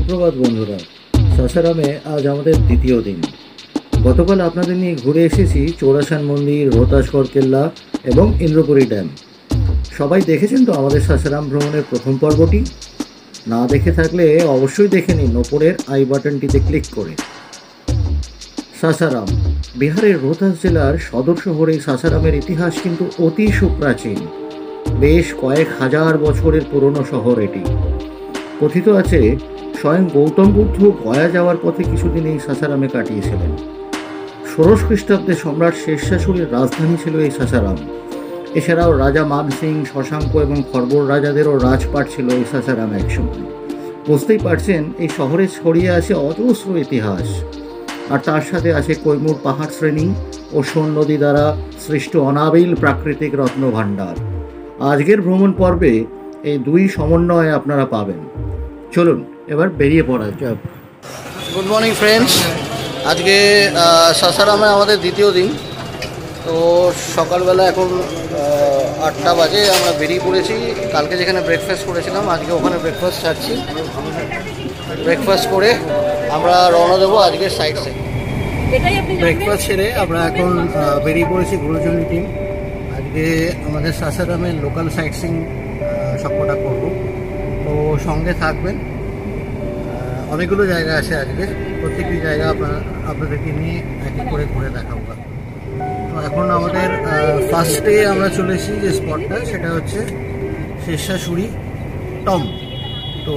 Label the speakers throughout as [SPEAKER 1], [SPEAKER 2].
[SPEAKER 1] সুপ্রভাত বন্ধুরা। সাসারামে আজ আমাদের দ্বিতীয় দিন। গতকাল আপনাদের নিয়ে ঘুরে এসেছি চৌরাসান মন্দির, রোহতাসগড় কেল্লা এবং ইন্দ্রপুরী ড্যাম। সবাই দেখেছেন তো আমাদের সাসারাম ভ্রমণের প্রথম পর্বটি? না দেখে থাকলে অবশ্যই দেখে নিন ওপরের আই বাটনটিতে ক্লিক করে। সাসারাম বিহারের রোহতাস জেলার সদর শহর। এই সাসারামের ইতিহাস কিন্তু অতি সুপ্রাচীন। বেশ কয়েক হাজার বছরের পুরনো শহর এটি। কথিত আছে স্বয়ং গৌতম বুদ্ধ গয়া যাওয়ার পথে কিছুদিন এই সাসারামে কাটিয়েছিলেন। ষোড়শ খ্রিস্টাব্দে সম্রাট শেরশাহ-সুরির রাজধানী ছিল এই সাসারাম। এছাড়াও রাজা মানসিং, শশাঙ্ক এবং খরবর রাজাদেরও রাজপাট ছিল এই সাসারাম একসময়। বুঝতেই পারছেন এই শহরে ছড়িয়ে আছে অজস্র ইতিহাস। আর তার সাথে আছে কৈমুর পাহাড় শ্রেণী ও সোন নদী দ্বারা সৃষ্ট অনাবিল প্রাকৃতিক রত্নভাণ্ডার। আজকের ভ্রমণ পর্বে এই দুই সমন্বয় আপনারা পাবেন। চলুন এবার বেরিয়ে পড়া যাক।
[SPEAKER 2] গুড মর্নিং ফ্রেন্ডস, আজকে সাসারামে আমাদের দ্বিতীয় দিন। তো সকালবেলা এখন 8টা বাজে, আমরা বেরিয়ে পড়েছি। কালকে যেখানে ব্রেকফাস্ট করেছিলাম আজকে ওখানে ব্রেকফাস্ট ছাড়ছি। ব্রেকফাস্ট করে আমরা রওনা দেবো আজকের সাইড সিন। ব্রেকফাস্ট সেরে আমরা এখন বেরিয়ে পড়েছি গুরুজনী টিম। আজকে আমাদের সাসারামের লোকাল সাইট সিন সবকটা করবো, তো সঙ্গে থাকবেন। অনেকগুলো জায়গা আছে আজকে, প্রত্যেকটি জায়গা আপনাদেরকে নিয়ে এক এক করে ঘুরে দেখাবো। তো এখন আমাদের ফার্স্টে আমরা চলেছি যে স্পটটা, সেটা হচ্ছে শেরশাহ-সুরি টম। তো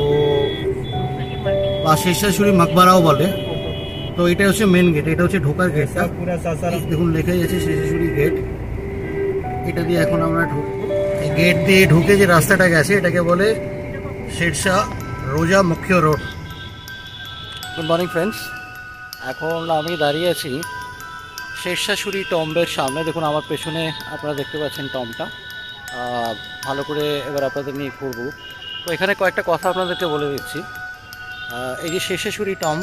[SPEAKER 2] বা শেরশাহ-সুরি মাকবারাও বলে। তো এটা হচ্ছে মেন গেট, এটা হচ্ছে ঢোকার গেটটা। দেখুন লেখাই আছে শেরশাহ-সুরি গেট। এটা দিয়ে এখন আমরা ঢুকবো। এই গেট দিয়ে ঢুকে যে রাস্তাটা গেছে এটাকে বলে শেরশাহ রোজা মুখ্য রোড। গুড মর্নিং ফ্রেন্ডস, এখন আমি দাঁড়িয়ে আছি শেরশাহ-সুরি টম্বের সামনে। দেখুন আমার পেছনে আপনারা দেখতে পাচ্ছেন টমটা। ভালো করে এবার আপনাদের নিয়ে ঘুরবো। তো এখানে কয়েকটা কথা আপনাদেরকে বলে দিচ্ছি। এই যে Sher Shah Suri tomb,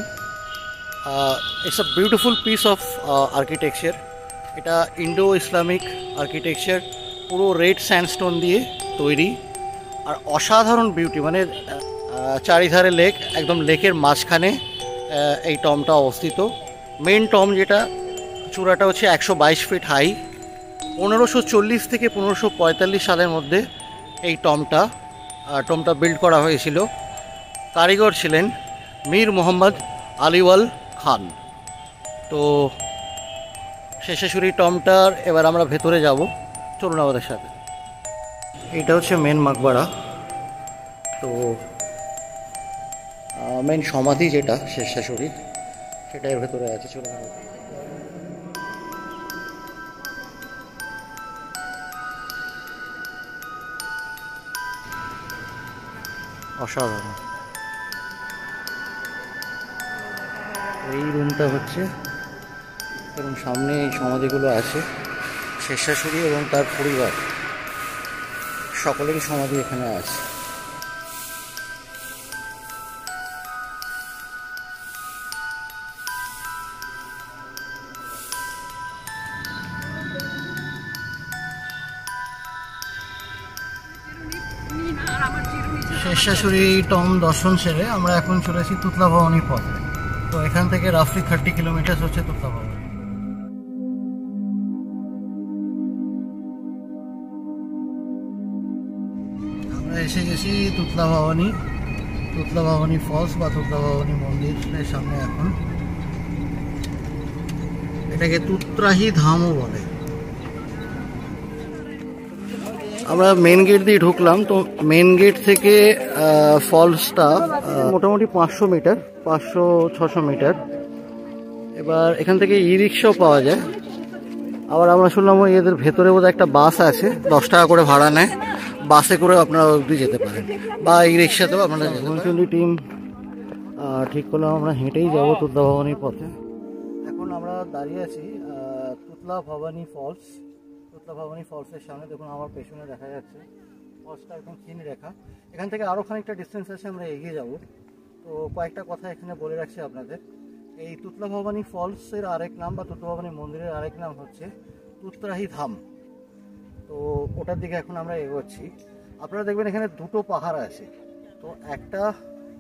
[SPEAKER 2] it's a beautiful piece of architecture. এটা ইন্ডো ইসলামিক আর্কিটেকচার, পুরো রেড স্যান্ডস্টোন দিয়ে তৈরি। আর অসাধারণ বিউটি, মানে চারিধারে লেক, একদম লেকের মাঝখানে এই টমটা অবস্থিত। মেন টম যেটা, চূড়াটা হচ্ছে 122 ফিট হাই। 1540 থেকে 1545 সালের মধ্যে এই টমটা বিল্ড করা হয়েছিল। কারিগর ছিলেন মীর মোহাম্মদ আলিওয়াল খান। তো শেরশাহ-সুরি টমটার এবার আমরা ভেতরে যাব, চলুন আমাদের সাথে। এটা হচ্ছে মেন মাকবাড়া। তো মেন সমাধি যেটা শেরশাহ-সুরি, সেটা এর ভেতরে আছে। চলুন। অসাধারণ। এই রুমটা হচ্ছে, এবং সামনে এই সমাধিগুলো আছে। শেরশাহ-সুরি এবং তার পরিবার সকলেরই সমাধি এখানে আছে। শেরশাহ-সুরি টম দর্শন সেরে আমরা এখন চলেছি তুতলা ভবানীর পথে। তো এখান থেকে রাফলি 30 কিলোমিটার হচ্ছে তুতলা ভবানী। আমরা এসে গেছি তুতলা ভবানী ফলস বা তুতলা ভবানী মন্দিরের সামনে। এখন এটাকে তুত্রাহি ধামও বলে। আমরা মেন গেট দিয়ে ঢুকলাম। তো মেন গেট থেকে ফলসটা মোটামুটি 500 মিটার, 500-600 মিটার। এবার এখান থেকে ই রিক্সাও পাওয়া যায়। আবার আমরা শুনলাম এদের ভেতরে বোধহয় একটা বাস আছে, 10 টাকা করে ভাড়া নেয়। বাসে করে আপনারা অবধি যেতে পারেন, বা ই রিক্সাতেও আপনারা যেতে পারেন। টিম ঠিক করলাম আমরা হেঁটেই যাবো তুতলা ভবানীর পথে। এখন আমরা দাঁড়িয়ে আছি তুতলা ভবানী ফলসের সামনে। দেখুন আমার পেছনে দেখা যাচ্ছে ফলসটা একদম চিনি রেখা। এখান থেকে আরও খানিকটা ডিস্টেন্স আছে, আমরা এগিয়ে যাব। তো কয়েকটা কথা এখানে বলে রাখছি আপনাদের। এই তুতলা ভবানী ফলসের আরেক নাম বা তুতলা ভবানী মন্দিরের আরেক নাম হচ্ছে তুত্রাহি ধাম। তো ওটার দিকে এখন আমরা এগোচ্ছি। আপনারা দেখবেন এখানে দুটো পাহাড় আছে। তো একটা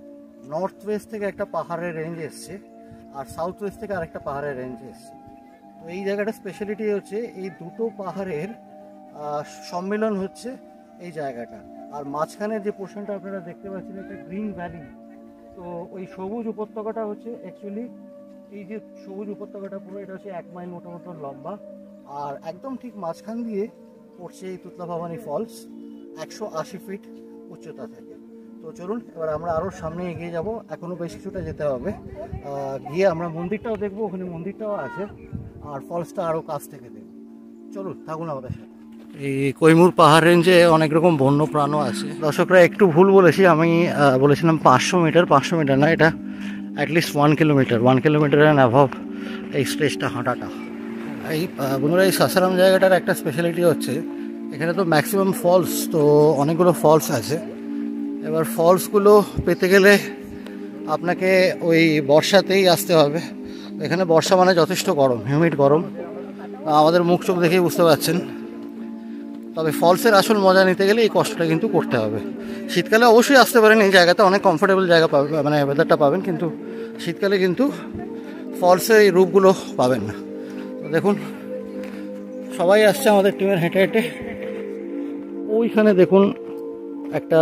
[SPEAKER 2] নর্থ ওয়েস্ট থেকে একটা পাহাড়ের রেঞ্জ এসছে, আর সাউথ ওয়েস্ট থেকে আরেকটা পাহাড়ের রেঞ্জ এসছে। তো এই জায়গাটার স্পেশালিটি হচ্ছে এই দুটো পাহাড়ের সম্মিলন হচ্ছে এই জায়গাটা। আর মাঝখানের যে পোর্শনটা আপনারা দেখতে পাচ্ছেন একটা গ্রিন ভ্যালি। তো ওই সবুজ উপত্যকাটা হচ্ছে অ্যাকচুয়ালি এই যে সবুজ উপত্যকাটা পুরো এটা হচ্ছে 1 মাইল মোটামুটি লম্বা, আর একদম ঠিক মাঝখান দিয়ে পড়ছে এই তুতলা ভবানী ফলস, 180 ফিট উচ্চতা থেকে। তো চলুন এবার আমরা আরও সামনে এগিয়ে যাব, এখনও বেশ কিছুটা যেতে হবে। গিয়ে আমরা মন্দিরটাও দেখবো, ওখানে মন্দিরটাও আছে, আর ফলসটা আরও কাছ থেকে দেখব। চলুন থাকুন আমাদের সাথে। এই কৈমুর পাহাড় রেঞ্জে অনেক রকম বন্য প্রাণও আছে। দর্শকরা একটু ভুল বলেছি, আমি বলেছিলাম 500 মিটার, 500 মিটার না, এটা at least 1 kilometre, 1 kilometre and above এই স্ট্রেচটা হাঁটাটা। এই বন্ধুরা, এই সাসারাম জায়গাটার একটা স্পেশালিটি হচ্ছে এখানে তো ম্যাক্সিমাম ফলস, তো অনেকগুলো ফলস আছে। এবার ফলসগুলো পেতে গেলে আপনাকে ওই বর্ষাতেই আসতে হবে। এখানে বর্ষা মানে যথেষ্ট গরম, হিউমিড গরম, আমাদের মুখ চোখ দেখেই বুঝতে পারছেন। তবে ফলসের আসল মজা নিতে গেলে এই কষ্টটা কিন্তু করতে হবে। শীতকালে অবশ্যই আসতে পারেন, এই জায়গাতে অনেক কমফোর্টেবল জায়গা পাবেন, মানে ওয়েদারটা পাবেন, কিন্তু শীতকালে কিন্তু ফলসের এই রূপগুলো পাবেন না। তো দেখুন সবাই আসছে আমাদের টিমের হেঁটে হেঁটে। ওইখানে দেখুন একটা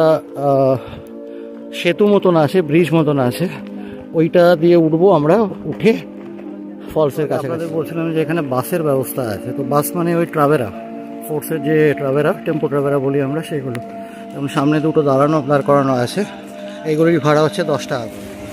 [SPEAKER 2] সেতু মতন আছে, ব্রিজ মতন আছে, ওইটা দিয়ে উঠবো আমরা, উঠে ফলসের কাছে। আপনাদের বলছিলাম যে এখানে বাসের ব্যবস্থা আছে। তো বাস মানে ওই ট্রাভেরা, ফোর্সের যে ট্রাভেরা, টেম্পো ট্রাভেরা বলি আমরা, সেগুলো। এবং সামনে দুটো দাঁড় করানো আছে, এইগুলোরই ভাড়া হচ্ছে 10 টাকা।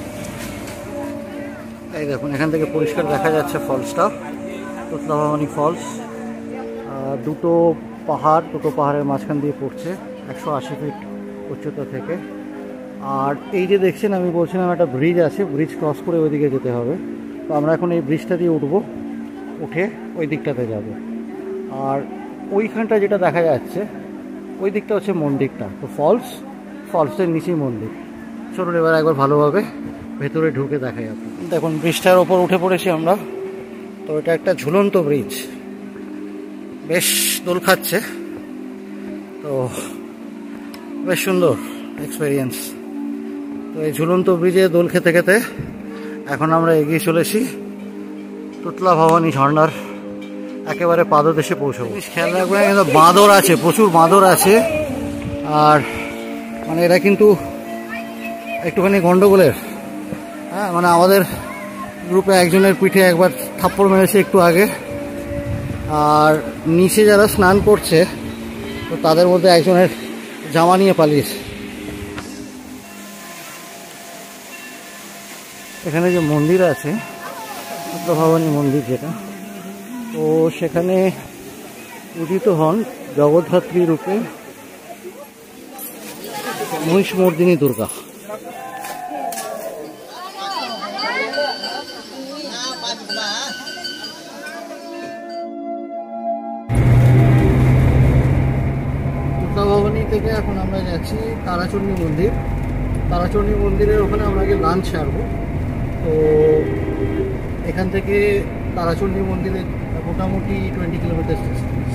[SPEAKER 2] এই দেখুন এখান থেকে পরিষ্কার দেখা যাচ্ছে ফলসটা, তুতলা ভবানী ফলস। দুটো পাহাড়ের মাঝখান দিয়ে পড়ছে 180 ফিট উচ্চতা থেকে। আর এই যে দেখছেন, আমি বলছিলাম একটা ব্রিজ আছে, ব্রিজ ক্রস করে ওইদিকে যেতে হবে। তো আমরা এখন এই ব্রিজটা দিয়ে উঠবো, উঠে ওই দিকটাতে যাব। আর ওইখানটা যেটা দেখা যাচ্ছে ওই দিকটা হচ্ছে মন্দিরটা। তো ফলসের নিচেই মন্দির। চলুন এবার একবার ভালোভাবে ভেতরে ঢুকে দেখা যাবে। দেখুন ব্রিজটার ওপর উঠে পড়েছি আমরা। তো এটা একটা ঝুলন্ত ব্রিজ, বেশ দোল খাচ্ছে, তো বেশ সুন্দর এক্সপেরিয়েন্স। তো এই ঝুলন্ত ব্রিজে দোল খেতে খেতে এখন আমরা এগিয়ে চলেছি তুতলা ভবানী ঝর্ণার একেবারে পাদদেশে পৌঁছবো। খেয়াল রাখবেন কিন্তু বাঁদর আছে, প্রচুর বাঁদর আছে। আর মানে এরা কিন্তু একটুখানি গন্ডগোলের, হ্যাঁ, মানে আমাদের গ্রুপে একজনের পিঠে একবার থাপ্পড় মেরেছে একটু আগে। আর নিচে যারা স্নান করছে তো তাদের মধ্যে একজনের জামা নিয়ে পালিয়েছে। এখানে যে মন্দির আছে, তুতলা ভবানী মন্দির যেটা, তো সেখানে পূজিত হন জগদ্ধাত্রী রূপে মহিষমর্দিনী দুর্গা। তুতলা ভবানী থেকে এখন আমরা যাচ্ছি তারাচণ্ডী মন্দির। তারাচণ্ডী মন্দিরের ওখানে আমরা আগে লাঞ্চ সারবো। তো এখান থেকে তারাচণ্ডী মন্দিরে মোটামুটি 20 কিলোমিটার ডিস্টেন্স।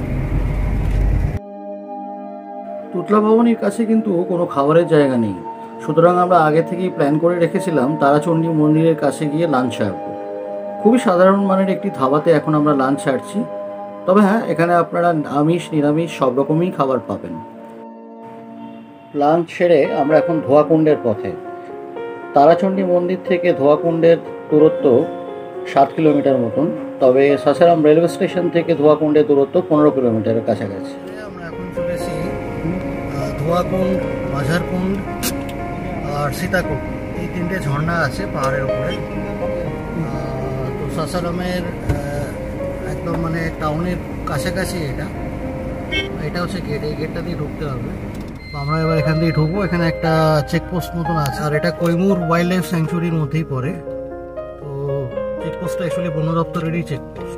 [SPEAKER 2] তুতলা ভবানীর কাছে কিন্তু কোনো খাবারের জায়গা নেই, সুতরাং আমরা আগে থেকেই প্ল্যান করে রেখেছিলাম তারাচণ্ডী মন্দিরের কাছে গিয়ে লাঞ্চ সারবো। খুবই সাধারণ মানের একটি ধাবাতে এখন আমরা লাঞ্চ সারছি। তবে হ্যাঁ, এখানে আপনারা আমিষ নিরামিষ সব রকমই খাবার পাবেন। লাঞ্চ সেরে আমরা এখন ধোয়াকুণ্ডের পথে। তারাচণ্ডী মন্দির থেকে ধোয়াকুণ্ডের দূরত্ব 7 কিলোমিটার মতন, তবে সাসারাম রেলওয়ে স্টেশন থেকে ধোয়াকুণ্ডের দূরত্ব 15 কিলোমিটারের কাছাকাছি। আমরা এখন চলেছি ধোয়াকুণ্ড, মাঝারকুণ্ড আর সীতাকুণ্ড, এই 3টে ঝর্ণা আছে পাহাড়ের উপরে। তো সাসারামের একদম মানে টাউনের কাছাকাছি এটা হচ্ছে গেট। এই গেটটা দিয়ে ঢুকতে হবে। তো আমরা এবার এখান দিয়ে ঢুকবো। এখানে একটা চেকপোস্ট মতন আছে, আর এটা কৈমুর ওয়াইল্ড লাইফ স্যাংচুরির মধ্যেই পড়ে। তো চেকপোস্টটা অ্যাকচুয়ালি বন দপ্তরেরই চেকপোস্ট।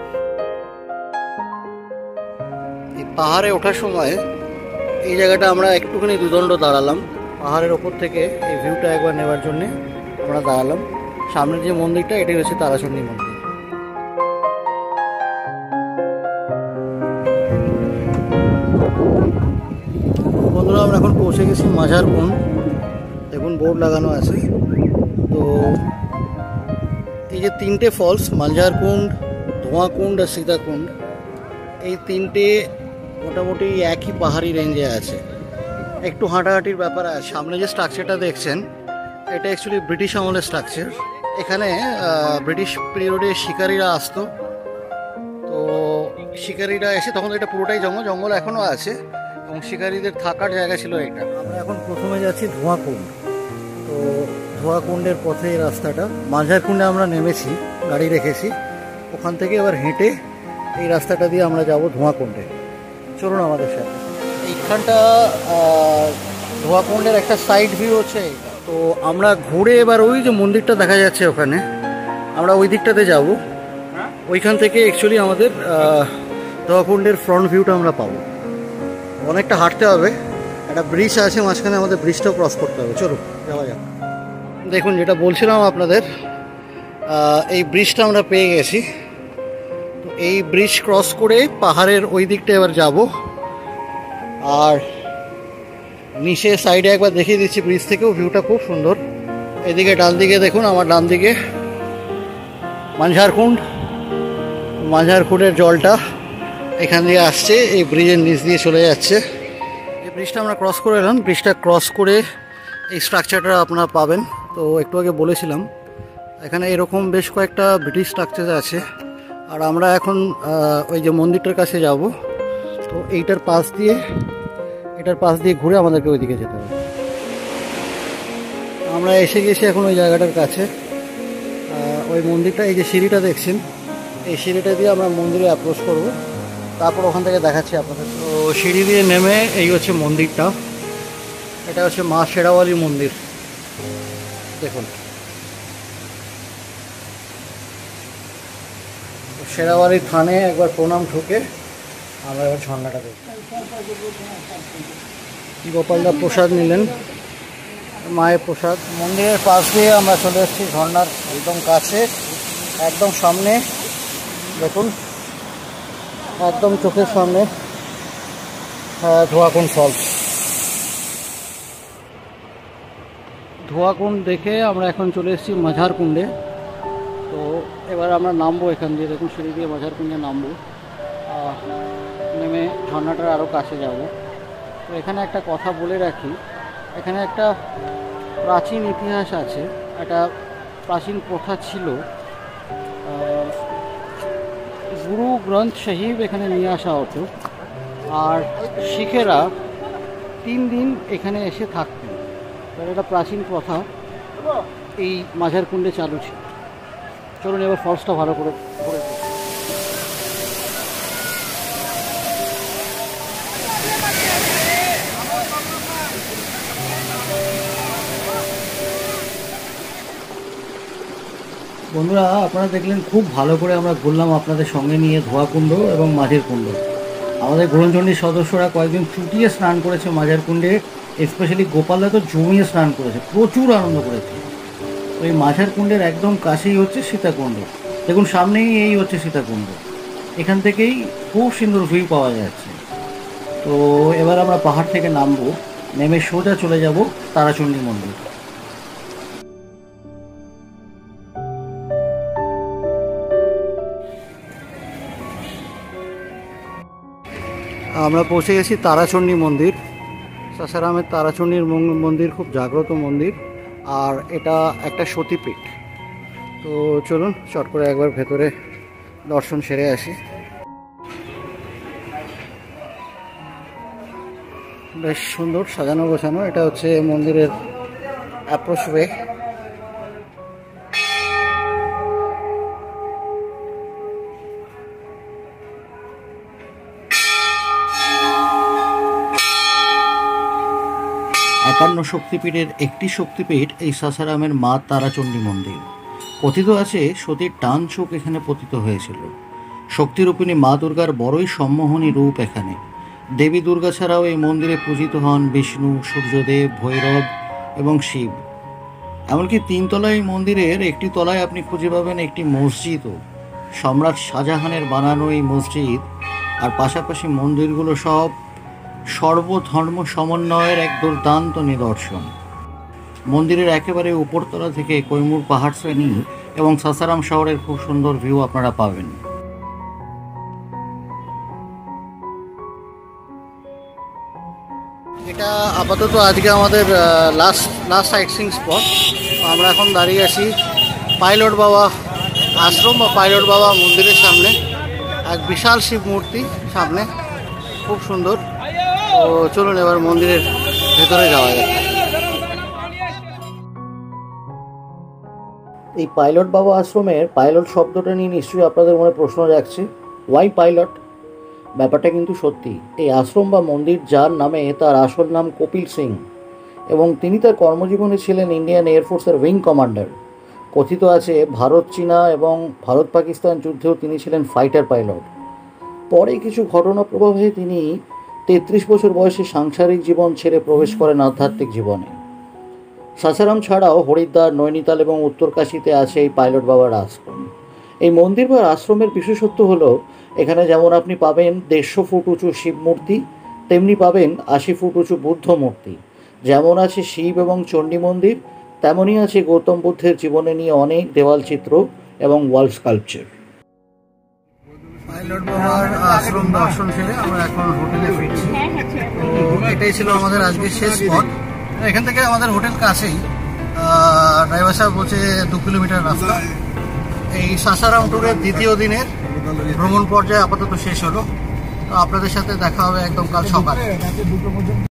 [SPEAKER 2] এই পাহাড়ে ওঠার সময় এই জায়গাটা আমরা একটুখানি দুদণ্ড দাঁড়ালাম। পাহাড়ের ওপর থেকে এই ভিউটা একবার নেওয়ার জন্যে আমরা দাঁড়ালাম। সামনের যে মন্দিরটা, এটাই হচ্ছে তারাচণ্ডী মন্দির। বন্ধুরা, আমরা এখন পৌঁছে গেছি মাঝারকুণ্ড। দেখুন বোর্ড লাগানো আছে। তো এই যে তিনটে ফলস, মালঝার কুণ্ড, ধোঁয়া কুণ্ড আর সীতাকুণ্ড, এই তিনটে মোটামুটি একই পাহাড়ি রেঞ্জে আছে। একটু হাঁটাহাঁটির ব্যাপার আছে। সামনে যে স্ট্রাকচারটা দেখছেন এটা অ্যাকচুয়ালি ব্রিটিশ আমলের স্ট্রাকচার। এখানে ব্রিটিশ পিরিয়ডে শিকারীরা আসতো। তো শিকারীরা এসে তখন এটা পুরোটাই জঙ্গল, জঙ্গল এখনও আছে এবং শিকারীদের থাকার জায়গা ছিল এটা। আমরা এখন প্রথমে যাচ্ছি ধোঁয়া কুণ্ড। তো ধোঁয়া কুণ্ডের পথে এই রাস্তাটা, মাঝার কুণ্ডে আমরা নেমেছি, গাড়ি রেখেছি, ওখান থেকে এবার হেঁটে এই রাস্তাটা দিয়ে আমরা যাব ধোঁয়া কুণ্ডে। চলুন আমাদের সাথে। এইখানটা ধোঁয়া কুণ্ডের একটা সাইড ভিউ হচ্ছে এইটা। তো আমরা ঘুরে এবার ওই যে মন্দিরটা দেখা যাচ্ছে ওখানে, আমরা ওই দিকটাতে যাব। ওইখান থেকে অ্যাকচুয়ালি আমাদের ধোঁয়া কুণ্ডের ফ্রন্ট ভিউটা আমরা পাবো। অনেকটা হাঁটতে হবে, একটা ব্রিজ আছে মাঝখানে, আমাদের ব্রিজটাও ক্রস করতে হবে। চলো যাওয়া যাক। দেখুন, যেটা বলছিলাম আপনাদের, এই ব্রিজটা আমরা পেয়ে গেছি। তো এই ব্রিজ ক্রস করে পাহাড়ের ওই দিকটা এবার যাব। আর নিচে সাইডে একবার দেখিয়ে দিচ্ছি, ব্রিজ থেকেও ভিউটা খুব সুন্দর। এদিকে ডান দিকে দেখুন, আমার ডান দিকে মাঝার কুণ্ড। মাঝার কুণ্ডের জলটা এখান দিয়ে আসছে, এই ব্রিজের নিচ দিয়ে চলে যাচ্ছে। এই ব্রিজটা আমরা ক্রস করে এলাম। ব্রিজটা ক্রস করে এই স্ট্রাকচারটা আপনারা পাবেন। তো একটু আগে বলেছিলাম এখানে এরকম বেশ কয়েকটা ব্রিটিশ স্ট্রাকচার আছে। আর আমরা এখন ওই যে মন্দিরটার কাছে যাব। তো এটার পাশ দিয়ে ঘুরে আমাদেরকে ওইদিকে যেতে হবে। আমরা এসে গেছি এখন ওই জায়গাটার কাছে। ওই মন্দিরটা, এই যে সিঁড়িটা দেখছেন, এই সিঁড়িটা দিয়ে আমরা মন্দিরে অ্যাপ্রোচ করব। তারপর ওখান থেকে দেখাচ্ছি আপনাদের। তো সিঁড়ি দিয়ে নেমে এই হচ্ছে মন্দিরটা। এটা হচ্ছে মা শেরাওয়ালি মন্দির। দেখুন, শেরাওয়ালি থানে একবার প্রণাম ঠুকে আমরা এবার ঝর্ণাটা দেখি। গোপালদা প্রসাদ নিলেন, মায়ের প্রসাদ। মন্দিরের পাশ দিয়ে আমরা চলে এসেছি ঝর্ণার একদম কাছে, একদম সামনে। দেখুন, একদম চোখের সামনে ধোঁয়া কুণ্ড ফলস। ধোঁয়া কুণ্ড দেখে আমরা এখন চলে এসেছি মাঝার কুণ্ডে। তো এবার আমরা নামবো এখান দিয়ে। দেখুন, সিঁড়ি দিয়ে মাঝার কুণ্ডে নামবো, নেমে ঝর্ণাটার আরও কাছে যাব। তো এখানে একটা কথা বলে রাখি, এখানে একটা প্রাচীন ইতিহাস আছে। একটা প্রাচীন প্রথা ছিল, গুরু গ্রন্থ সাহিব এখানে নিয়ে আসা হতো। আর শিখেরা 3 দিন এখানে এসে থাকতেন। তার একটা প্রাচীন প্রথা এই মাঝার কুণ্ডে চালু ছিল। চলুন এবার ফলসটা ভালো করে ঘুরে দেখি। বন্ধুরা, আপনারা দেখলেন খুব ভালো করে আমরা ঘুরলাম আপনাদের সঙ্গে নিয়ে ধোঁয়া কুণ্ড এবং মাঝের কুণ্ড। আমাদের গ্রহণচণ্ডীর সদস্যরা কয়েকদিন চুটিয়ে স্নান করেছে মাঝের কুণ্ডে। স্পেশালি গোপালদা তো জমিয়ে স্নান করেছে, প্রচুর আনন্দ করেছে। তো এই মাঝের কুণ্ডের একদম কাছেই হচ্ছে সীতাকুণ্ড। দেখুন, সামনেই এই হচ্ছে সীতাকুণ্ড। এখান থেকেই খুব সুন্দর ভিউ পাওয়া যাচ্ছে। তো এবার আমরা পাহাড় থেকে নামবো, নেমে সোজা চলে যাব তারাচণ্ডী মন্দির। আমরা পৌঁছে গেছি তারাচণ্ডী মন্দির। সাসারামের তারাচণ্ডীর মন্দির খুব জাগ্রত মন্দির, আর এটা একটা সতীপীঠ। তো চলুন চট করে একবার ভেতরে দর্শন সেরে আসি। বেশ সুন্দর সাজানো গোছানো। এটা হচ্ছে মন্দিরের অ্যাপ্রোচ ওয়ে। একান্ন শক্তিপীঠের একটি শক্তিপীঠ এই সাসারামের মা তারাচণ্ডী মন্দির। কথিত আছে সতীর ডান চোখ এখানে পতিত হয়েছিল। শক্তিরূপিণী মা দুর্গার বড়ই সম্মোহনী রূপ এখানে। দেবী দুর্গা ছাড়াও এই মন্দিরে পূজিত হন বিষ্ণু, সূর্যদেব, ভৈরব এবং শিব। এমনকি 3 তলায় এই মন্দিরের একটি তলায় আপনি খুঁজে পাবেন একটি মসজিদও। সম্রাট শাহজাহানের বানানো এই মসজিদ আর পাশাপাশি মন্দিরগুলো সব সর্বধর্ম সমন্বয়ের এক দুর্দান্ত নিদর্শন।
[SPEAKER 1] মন্দিরের একেবারে উপরতলা থেকে কৈমুর পাহাড় শ্রেণী এবং সাসারাম শহরের খুব সুন্দর ভিউ আপনারা পাবেন।
[SPEAKER 2] এটা আপাতত আজকে আমাদের লাস্ট সাইট সিইং স্পট। আমরা এখন দাঁড়িয়ে আছি পাইলট বাবা আশ্রম বা পাইলট বাবা মন্দিরের সামনে। এক বিশাল শিব মূর্তি সামনে, খুব সুন্দর। তো চলুন এবার মন্দিরের ভেতরে যাওয়া যায়।
[SPEAKER 1] এই পাইলট বাবা আশ্রমের পাইলট শব্দটা নিয়ে নিশ্চয়ই আপনাদের মনে প্রশ্ন জাগছে, ওয়াই পাইলট? ব্যাপারটা কিন্তু সত্যি। এই আশ্রম বা মন্দির যার নামে, তার আসল নাম কপিল সিং, এবং তিনি তার কর্মজীবনে ছিলেন ইন্ডিয়ান এয়ারফোর্সের উইং কমান্ডার। কথিত আছে ভারত চীনা এবং ভারত পাকিস্তান যুদ্ধেও তিনি ছিলেন ফাইটার পাইলট। পরে কিছু ঘটনা প্রভাবে তিনি 33 বছর বয়সে সাংসারিক জীবন ছেড়ে প্রবেশ করেন আধ্যাত্মিক জীবনে। সাসারাম ছাড়াও হরিদ্বার, নৈনিতাল এবং উত্তরকাশীতে আছে এই পাইলট বাবার আশ্রম। এই মন্দির বা আশ্রমের বিশেষত্ব হলো এখানে যেমন আপনি পাবেন 150 ফুট উঁচু শিব মূর্তি, তেমনি পাবেন 80 ফুট উঁচু বুদ্ধ মূর্তি। যেমন আছে শিব এবং চণ্ডী মন্দির, তেমনই আছে গৌতম বুদ্ধের জীবনে নিয়ে অনেক দেওয়াল চিত্র এবং ওয়াল স্কাল্পচার।
[SPEAKER 2] পাইলট বাবার আশ্রম দর্শন সেরে আমরা এখন হোটেলে ফিরছি। তো এটাই ছিল আমাদের আজকে শেষ স্পট। এখান থেকে আমাদের হোটেল কাছেই, ড্রাইভার সাহেব বলছে 2 কিলোমিটার রাস্তা। এই সাসারাম ট্যুরের দ্বিতীয় দিনের ভ্রমণ পর্যায়ে আপাতত শেষ হলো। তো আপনাদের সাথে দেখা হবে একদম কাল সকালে।